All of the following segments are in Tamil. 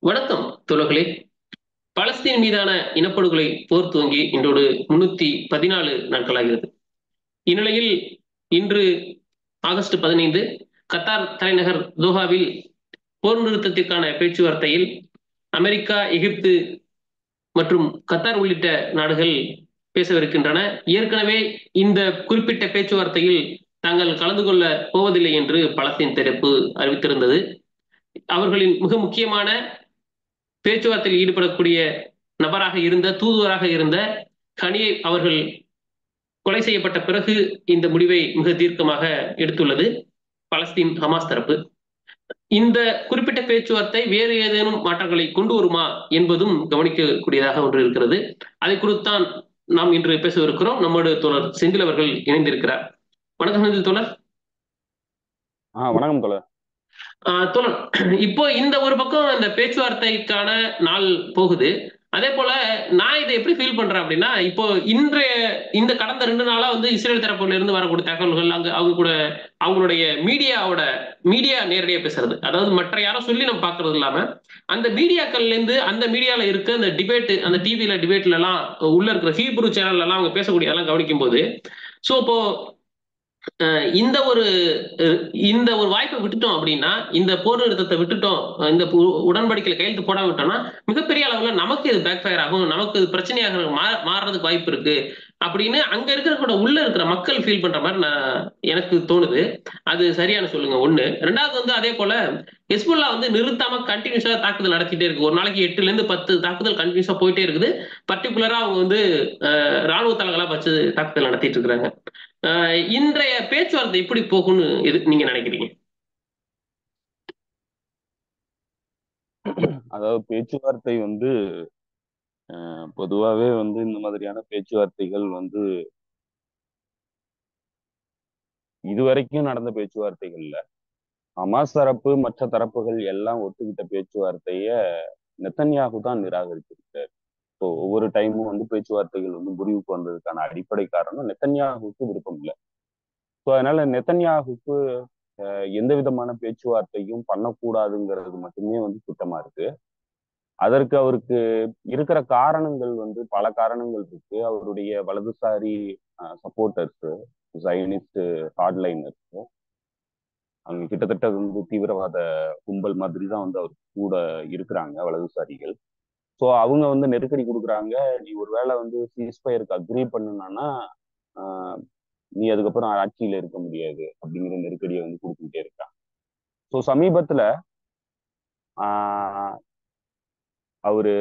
வணக்கம் தோழர்களே. பலஸ்தீன் மீதான இனப்படுகொலை போர் துவங்கி இன்றோடு 314 நாட்களாகிறது. இந்நிலையில் இன்று ஆகஸ்ட் 15 கத்தார் தலைநகர் தோஹாவில் போர் நிறுத்தத்திற்கான பேச்சுவார்த்தையில் அமெரிக்கா, எகிப்து மற்றும் கத்தார் உள்ளிட்ட நாடுகள் பேசவிருக்கின்றன. ஏற்கனவே இந்த குறிப்பிட்ட பேச்சுவார்த்தையில் தாங்கள் கலந்து கொள்ள போவதில்லை என்று பலஸ்தீன் தரப்பு அறிவித்திருந்தது. அவர்களின் மிக முக்கியமான பேச்சுவார்த்தையில் ஈடுபடக்கூடிய நபராக இருந்த தூதுவராக இருந்த கனியை அவர்கள் கொலை செய்யப்பட்ட பிறகு இந்த முடிவை மிக தீர்க்கமாக எடுத்துள்ளது பலஸ்தீன் ஹமாஸ் தரப்பு. இந்த குறிப்பிட்ட பேச்சுவார்த்தை வேறு ஏதேனும் மாற்றங்களை கொண்டு வருமா என்பதும் கவனிக்கக்கூடியதாக ஒன்று இருக்கிறது. அதை குறித்தான் நாம் இன்று பேசவிருக்கிறோம். நம்மோடு தோழர் செந்தில் அவர்கள் இணைந்திருக்கிறார். வணக்கம் செந்தில் தோழர். வணக்கம் தோழர். தோழர், இப்போ இந்த ஒரு பக்கம் இந்த பேச்சுவார்த்தைக்கான நாள் போகுது. அதே போல நான் இதை எப்படி ஃபீல் பண்றேன் அப்படின்னா, இப்போ இன்றைய இந்த கடந்த 2 நாளா இஸ்ரேல் தரப்புல இருந்து வரக்கூடிய தகவல்கள், அங்க அவங்க கூட அவங்களுடைய மீடியா நேரடியா பேசுறது, அதாவது மற்ற யாரும் சொல்லி நம்ம பாக்குறது இல்லாம அந்த மீடியாக்கள்ல இருந்து அந்த மீடியால இருக்க அந்த டிபேட், அந்த டிவில டிபேட்ல எல்லாம் உள்ள இருக்கிற ஹீப்ரு சேனல்ல எல்லாம் அவங்க பேசக்கூடிய எல்லாம் கவனிக்கும் போது, சோ இப்போ இந்த ஒரு வாய்ப்பை விட்டுட்டோம் அப்படின்னா, இந்த போர் நிறுத்தத்தை விட்டுட்டோம், இந்த உடன்படிக்கையில கையெழுத்து போடாம விட்டோம்னா மிகப்பெரிய அளவுல நமக்கு இது பேக் ஃபயர் ஆகும், நமக்கு இது பிரச்சனையாக மாறுறதுக்கு வாய்ப்பு இருக்கு அப்படின்னு அங்க இருக்கிற கூட உள்ள இருக்கிற மக்கள் ஃபீல் பண்ற மாதிரி எனக்கு தோணுது. அது சரியான சொல்லுங்க ஒண்ணு. ரெண்டாவது அதே போல ஹெஸ்புல்லா நிறுத்தாம கண்டினியூஸா தாக்குதல் நடத்திட்டே இருக்கு. ஒரு நாளைக்கு 8ல இருந்து 10 தாக்குதல் கண்டினியூஸா போயிட்டே இருக்குது. பர்டிகுலரா அவங்க ராணுவ தளங்களா வச்சு தாக்குதல் நடத்திட்டு இருக்கிறாங்க. இன்றைய பேச்சுவார்த்தை எப்படி போகும்னு நீங்க நினைக்கிறீங்க? அதாவது பேச்சுவார்த்தை பொதுவாவே இந்த மாதிரியான பேச்சுவார்த்தைகள் இதுவரைக்கும் நடந்த பேச்சுவார்த்தைகள்ல ஹமாஸ் தரப்பு மற்ற தரப்புகள் எல்லாம் ஒத்துக்கிட்ட பேச்சுவார்த்தைய நெத்தன்யாகு தான் நிராகரிச்சிருக்காரு. ஸோ ஒவ்வொரு டைமும் பேச்சுவார்த்தைகள் முறிவுக்கு வந்ததுக்கான அடிப்படை காரணம் நெத்தன்யாகுக்கு விருப்பம் இல்லை. ஸோ அதனால நெத்தன்யாகுக்கு எந்த விதமான பேச்சுவார்த்தையும் பண்ணக்கூடாதுங்கிறது மட்டுமே திட்டமா இருக்கு. அதற்கு அவருக்கு இருக்கிற காரணங்கள் பல காரணங்கள் இருக்கு. அவருடைய வலதுசாரி சப்போர்ட்டர்ஸ், ஜைனிஸ்ட் ஹார்ட்லைனர்ஸ், அவங்க கிட்டத்தட்ட தீவிரவாத கும்பல் மாதிரி தான் அவர் கூட இருக்கிறாங்க வலதுசாரிகள். ஸோ அவங்க நெருக்கடி கொடுக்குறாங்க. நீ ஒருவேளை சீஸ்ஃபயருக்கு அக்ரி பண்ணுனா நீ அதுக்கப்புறம் ஆட்சியில இருக்க முடியாது அப்படிங்கிற நெருக்கடியை கொடுத்துக்கிட்டே இருக்காங்க. ஸோ சமீபத்துல அவரு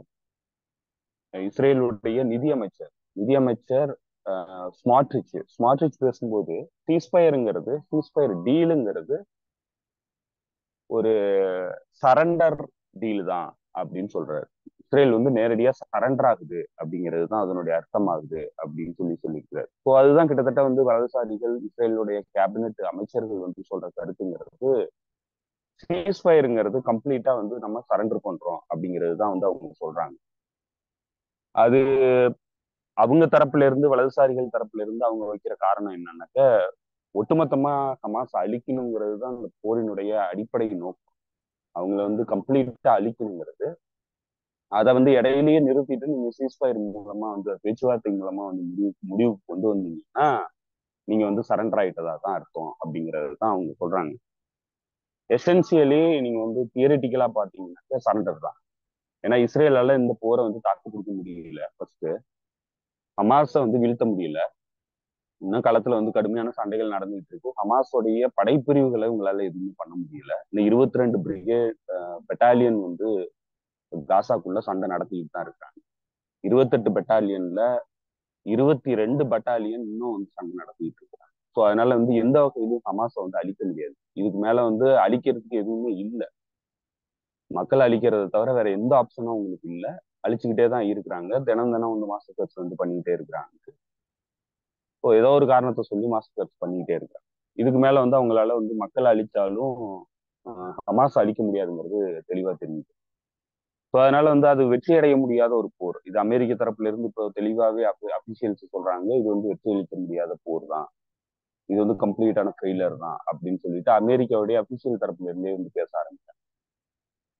இஸ்ரேலுடைய நிதியமைச்சர் ஸ்மார்ட்ரிச் பேசும்போது சீஸ்ஃபயர் டீலுங்கிறது ஒரு சரண்டர் டீல் தான் அப்படின்னு சொல்றாரு. இஸ்ரேல் நேரடியா சரண்டர் ஆகுது அப்படிங்கிறது தான் அதனுடைய அர்த்தம் ஆகுது அப்படின்னு சொல்லியிருக்கிறார். ஸோ அதுதான் கிட்டத்தட்ட வலதுசாரிகள், இஸ்ரேலுடைய கேபினெட் அமைச்சர்கள் சொல்ற கருத்துங்கிறது சீஸ்ஃபயருங்கிறது கம்ப்ளீட்டா நம்ம சரண்டர் பண்றோம் அப்படிங்கிறது தான் அவங்க சொல்றாங்க. அது அவங்க தரப்புல இருந்து, வலதுசாரிகள் தரப்புல இருந்து அவங்க வைக்கிற காரணம் என்னன்னாக்க, ஒட்டுமொத்தமா ஹமாஸ் அழிக்கணுங்கிறது தான் அந்த போரினுடைய அடிப்படை நோக்கம். அவங்கள கம்ப்ளீட்டா அழிக்கணுங்கிறது. அதை இடையிலேயே நிறுத்திட்டு நீங்க சீஸ்ஃபயர் மூலமா பேச்சுவார்த்தை மூலமா முடிவுக்கு கொண்டு வந்தீங்கன்னா நீங்க சரண்டர் ஆயிட்டதா தான் அர்த்தம் அப்படிங்கிறது தான் அவங்க சொல்றாங்க. எசென்சியலி நீங்க தியரிட்டிக்கலா பாத்தீங்கன்னாக்க சரண்டர் தான். ஏன்னா இஸ்ரேலால இந்த போரை தாக்கு பிடிக்க முடியல. ஃபர்ஸ்ட் ஹமாஸை வீழ்த்த முடியல. இன்னும் களத்துல கடுமையான சண்டைகள் நடந்துகிட்டு இருக்கு. ஹமாஸோடைய படைப்பிரிவுகளை உங்களால எதுவுமே பண்ண முடியல. இந்த 22 பிரிகேட் பெட்டாலியன் காசாக்குள்ள சண்டை நடத்திக்கிட்டு தான் இருக்காங்க. 28 பெட்டாலியன்ல 22 பட்டாலியன் இன்னும் சண்டை நடத்திட்டு இருக்காங்க. ஸோ அதனால எந்த வகையிலும் ஹமாஸை அழிக்க முடியாது. இதுக்கு மேல அழிக்கிறதுக்கு எதுவுமே இல்லை. மக்கள் அழிக்கிறத தவிர வேற எந்த ஆப்ஷனும் அவங்களுக்கு இல்லை. அழிச்சுக்கிட்டே தான் இருக்கிறாங்க. தினம் மாஸ்டர் பண்ணிக்கிட்டே இருக்கிறாங்க. ஸோ ஏதோ ஒரு காரணத்தை சொல்லி மாஸ்டர் பண்ணிக்கிட்டே இருக்காங்க. இதுக்கு மேல அவங்களால மக்களை அழிச்சாலும் ஹமாஸ் அழிக்க முடியாதுங்கிறது தெளிவா தெரியுது. ஸோ அதனால அது வெற்றி அடைய முடியாத ஒரு போர். இது அமெரிக்க தரப்புல இருந்து இப்போ தெளிவாகவே அபிஷியல்ஸ் சொல்றாங்க, இது வெற்றி அளிக்க முடியாத போர் தான், இது கம்ப்ளீட்டான ஃபெயிலர் தான் அப்படின்னு சொல்லிட்டு அமெரிக்காவுடைய அபிஷியல் தரப்புல இருந்தே பேச ஆரம்பிச்சாங்க.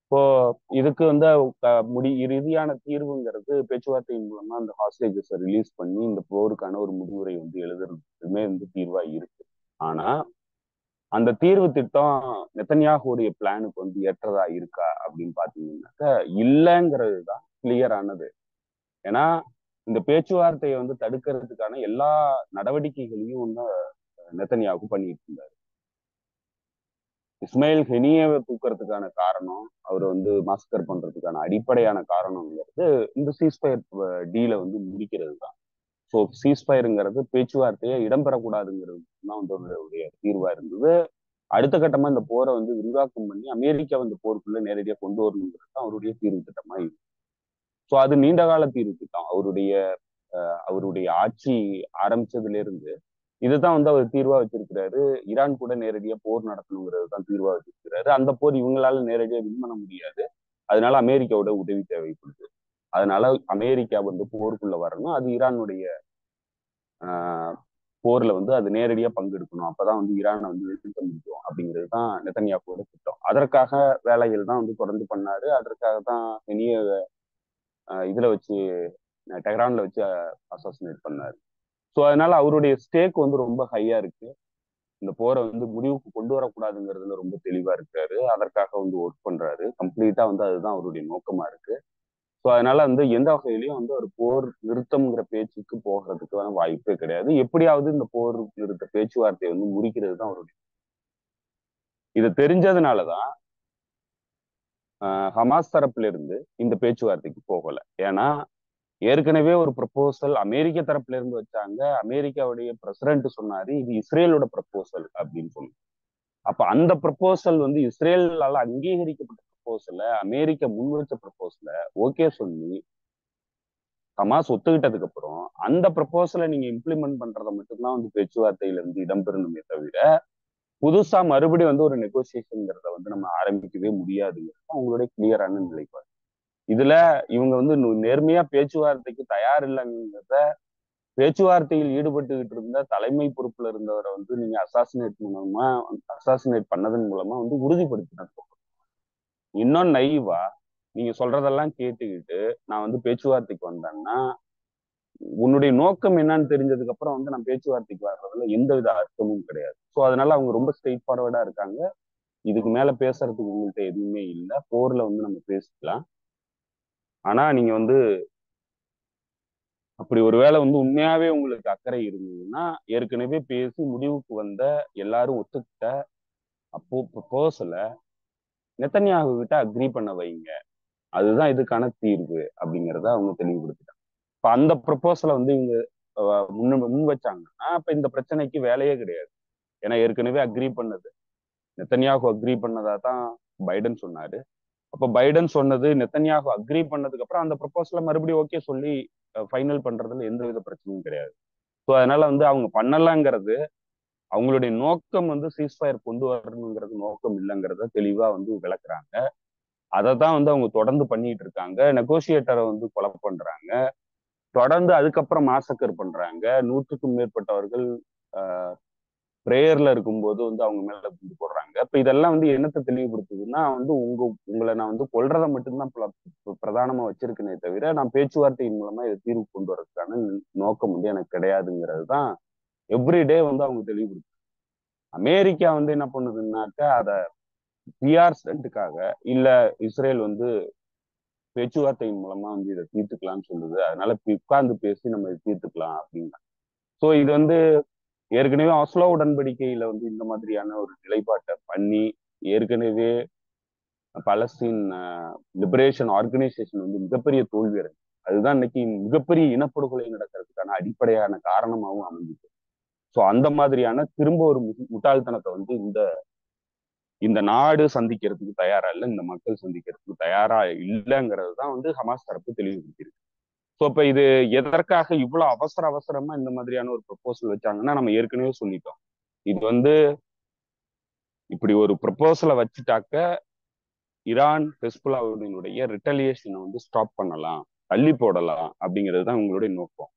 இப்போ இதுக்கு வந்து இறுதியான தீர்வுங்கிறது பேச்சுவார்த்தையின் மூலமா அந்த ஹாஸ்டேஜஸை ரிலீஸ் பண்ணி இந்த போருக்கான ஒரு முடிவுரை வந்து எழுதுறதுமே வந்து தீர்வா இருக்கு. ஆனா அந்த தீர்வு திட்டம் நெத்தன்யாகுடைய பிளானுக்கு வந்து ஏற்றதா இருக்கா அப்படின்னு பாத்தீங்கன்னாக்க இல்லைங்கிறது தான் கிளியரானது. ஏன்னா இந்த பேச்சுவார்த்தையை வந்து தடுக்கிறதுக்கான எல்லா நடவடிக்கைகளையும் வந்து நெத்தன்யாகு பண்ணிட்டு இருந்தாரு. இஸ்மாயில் ஹெனியவை தூக்குறதுக்கான காரணம், அவர் வந்து மாஸ்கர் பண்றதுக்கான அடிப்படையான காரணம்ங்கிறது இந்த சீஸ்பயர் டீலை வந்து முடிக்கிறது தான். ஸோ சீஸ்பயருங்கிறது பேச்சுவார்த்தையை இடம்பெறக்கூடாதுங்கிறது தான் வந்து அவருடைய தீர்வா இருந்தது. அடுத்த கட்டமா இந்த போரை வந்து விரிவாக்கம் பண்ணி அமெரிக்கா வந்து போருக்குள்ள நேரடியாக கொண்டு வரணுங்கிறது தான் அவருடைய தீர்வு திட்டமா இருக்கு. ஸோ அது நீண்டகால தீர்வு திட்டம். அவருடைய ஆட்சி ஆரம்பிச்சதுல இருந்து இதுதான் வந்து அவர் தீர்வா வச்சிருக்கிறாரு. ஈரான் கூட நேரடியா போர் நடத்தணுங்கிறது தான் தீர்வா வச்சிருக்கிறாரு. அந்த போர் இவங்களால நேரடியா வின் பண்ண முடியாது. அதனால அமெரிக்காவோட உதவி தேவைப்படுது. அதனால அமெரிக்கா வந்து போருக்குள்ள வரணும். அது ஈரானுடைய ஆஹ் போர்ல வந்து அது நேரடியா பங்கெடுக்கணும். அப்பதான் வந்து ஈரானை வந்து எதிர்க்க முடியும் அப்படிங்கிறது தான் நெத்தன்யாகுவோட திட்டம். அதற்காக வேலைகள் தான் வந்து தொடர்ந்து பண்ணாரு. அதற்காக தான் இனிய இதுல வச்சு டெஹ்ரான்ல வச்சு அசாசினேட் பண்ணாரு. ஸோ அதனால அவருடைய ஸ்டேக் வந்து ரொம்ப ஹையா இருக்கு. இந்த போரை வந்து முடிவுக்கு கொண்டு வரக்கூடாதுங்கிறதுல ரொம்ப தெளிவா இருக்காரு. அதற்காக வந்து ஒர்க் பண்றாரு. கம்ப்ளீட்டா வந்து அதுதான் அவருடைய நோக்கமா இருக்கு. ஸோ அதனால வந்து எந்த வகையிலையும் வந்து ஒரு போர் நிறுத்தம்ங்கிற பேச்சுக்கு போகிறதுக்கான வாய்ப்பே கிடையாது. எப்படியாவது இந்த போர் நிறுத்த பேச்சுவார்த்தையை வந்து முறிக்கிறது தான் அவருடைய. இது தெரிஞ்சதுனாலதான் ஹமாஸ் தரப்புல இருந்து இந்த பேச்சுவார்த்தைக்கு போகல. ஏன்னா ஏற்கனவே ஒரு ப்ரப்போசல் அமெரிக்க தரப்புல இருந்து வச்சாங்க. அமெரிக்காவுடைய பிரசிடென்ட் சொன்னாரு இது இஸ்ரேலோட ப்ரப்போசல் அப்படின்னு சொல்லி. அப்ப அந்த ப்ரப்போசல் வந்து இஸ்ரேலால அங்கீகரிக்கப்பட்ட ப்ரப்போசல அமெரிக்கா முன் வச்ச ப்ரப்போசல ஓகே சொல்லி ஹமாஸ் ஒத்துக்கிட்டதுக்கு அப்புறம் அந்த ப்ரப்போசலை நீங்க இம்ப்ளிமெண்ட் பண்றதை மட்டும்தான் வந்து பேச்சுவார்த்தையில இருந்து இடம்பெறணுமே தவிர புதுசா மறுபடியும் வந்து ஒரு நெகோசியேஷன்ங்கிறத வந்து நம்ம ஆரம்பிக்கவே முடியாதுங்கிறது அவங்களுடைய கிளியரான நிலைப்பாடு. இதுல இவங்க வந்து நேர்மையா பேச்சுவார்த்தைக்கு தயார் இல்லைங்கிறத பேச்சுவார்த்தையில் ஈடுபட்டுக்கிட்டு இருந்த தலைமை பொறுப்புல இருந்தவரை வந்து நீங்க அசாசினேட் பண்ணதன் மூலமா வந்து உறுதிப்படுத்தினார். இன்னும் நைவா நீங்க சொல்றதெல்லாம் கேட்டுக்கிட்டு நான் வந்து பேச்சுவார்த்தைக்கு வந்தேன்னா உன்னுடைய நோக்கம் என்னன்னு தெரிஞ்சதுக்கு அப்புறம் வந்து நான் பேச்சுவார்த்தைக்கு வர்றதுல எந்த வித அர்த்தமும் கிடையாது. ஸோ அதனால அவங்க ரொம்ப ஸ்ட்ரெயிட் ஃபார்வர்டா இருக்காங்க. இதுக்கு மேல பேசுறதுக்கு உங்கள்கிட்ட எதுவுமே இல்லை. போர்ல வந்து நம்ம பேசிக்கலாம். ஆனா நீங்க வந்து அப்படி ஒருவேளை வந்து உண்மையாவே உங்களுக்கு அக்கறை இருந்ததுன்னா ஏற்கனவே பேசி முடிவுக்கு வந்த எல்லாரும் ஒத்துக்கிட்ட அப்போ ப்ரொபோசல நெத்தன்யாகு கிட்ட அக்ரி பண்ண வைங்க. அதுதான் இதுக்கான தீர்வு அப்படிங்கிறத அவங்க தெளிவுபடுத்திட்டாங்க. இப்ப அந்த ப்ரொபோசலை வந்து இவங்க முன் வச்சாங்கன்னா அப்ப இந்த பிரச்சனைக்கு வேலையே கிடையாது. ஏன்னா ஏற்கனவே அக்ரி பண்ணது நெத்தன்யாகு அக்ரி பண்ணதா தான் பைடன் சொன்னாரு. அப்ப பைடன் சொன்னது நெத்தன்யாகு அக்ரி பண்ணதுக்கு அப்புறம் அந்த ப்ரொபோசலை மறுபடியும் ஓகே சொல்லி ஃபைனல் பண்றதுல எந்த வித பிரச்சனையும் கிடையாது. ஸோ அதனால வந்து அவங்க பண்ணலாங்கிறது அவங்களுடைய நோக்கம் வந்து சீஸ்ஃபயர் கொண்டு வரணுங்கிறது நோக்கம் இல்லைங்கிறத தெளிவா வந்து விளக்குறாங்க. அதை தான் வந்து அவங்க தொடர்ந்து பண்ணிட்டு இருக்காங்க. நெகோசியேட்டரை வந்து கொலை பண்றாங்க. தொடர்ந்து அதுக்கப்புறம் மாசக்கர் பண்றாங்க. 100க்கும் மேற்பட்டவர்கள் பிரேயர்ல இருக்கும்போது வந்து அவங்க மேல குண்டு போடுறாங்க. இப்ப இதெல்லாம் வந்து என்னத்தை தெளிவுபடுத்துதுன்னா வந்து உங்களை நான் வந்து கொல்றதை மட்டும்தான் பிரதானமா வச்சிருக்கேனே தவிர நான் பேச்சுவார்த்தையின் மூலமா இதை தீர்வு கொண்டு வரதுக்கான நோக்கம் வந்து எனக்கு கிடையாதுங்கிறது தான் எவ்ரிடே வந்து அவங்க தெளிவுபடுத்து. அமெரிக்கா வந்து என்ன பண்ணுதுன்னாக்கா அதை பிஆர் ஸ்டண்ட்டுக்காக இல்ல இஸ்ரேல் வந்து பேச்சுவார்த்தையின் மூலமா வந்து இதை தீர்த்துக்கலாம்னு சொல்லுது. அதனால உட்கார்ந்து பேசி நம்ம இதை தீர்த்துக்கலாம் அப்படின்னா ஸோ இது வந்து ஏற்கனவே ஆஸ்லோ உடன்படிக்கையில வந்து இந்த மாதிரியான ஒரு நிலைப்பாட்டை பண்ணி ஏற்கனவே பலஸ்தீன் லிபரேஷன் ஆர்கனைசேஷன் வந்து மிகப்பெரிய தோல்வி அடைஞ்சு அதுதான் இன்னைக்கு மிகப்பெரிய இனப்படுகொலை நடக்கிறதுக்கான அடிப்படையான காரணமாகவும் அமைஞ்சிச்சு. ஸோ அந்த மாதிரியான திரும்ப ஒரு முட்டாள்தனத்தை வந்து இந்த நாடு சந்திக்கிறதுக்கு தயாரா இல்லை, இந்த மக்கள் சந்திக்கிறதுக்கு தயாரா இல்லைங்கிறது தான் வந்து ஹமாஸ் தரப்பு தெளிவுபடுத்தியிருக்கு. ஸோ இப்ப இது எதற்காக இவ்வளவு அவசரமா இந்த மாதிரியான ஒரு ப்ரொபோசல் வச்சாங்கன்னா நம்ம ஏற்கனவே சொல்லிட்டோம். இது வந்து இப்படி ஒரு ப்ரொபோசலை வச்சுட்டாக்க ஈரான் ஹெஸ்புல்லாவுடைய ரிட்டலியேஷனை வந்து ஸ்டாப் பண்ணலாம், தள்ளி போடலாம் அப்படிங்கிறது தான் உங்களுடைய நோக்கம்.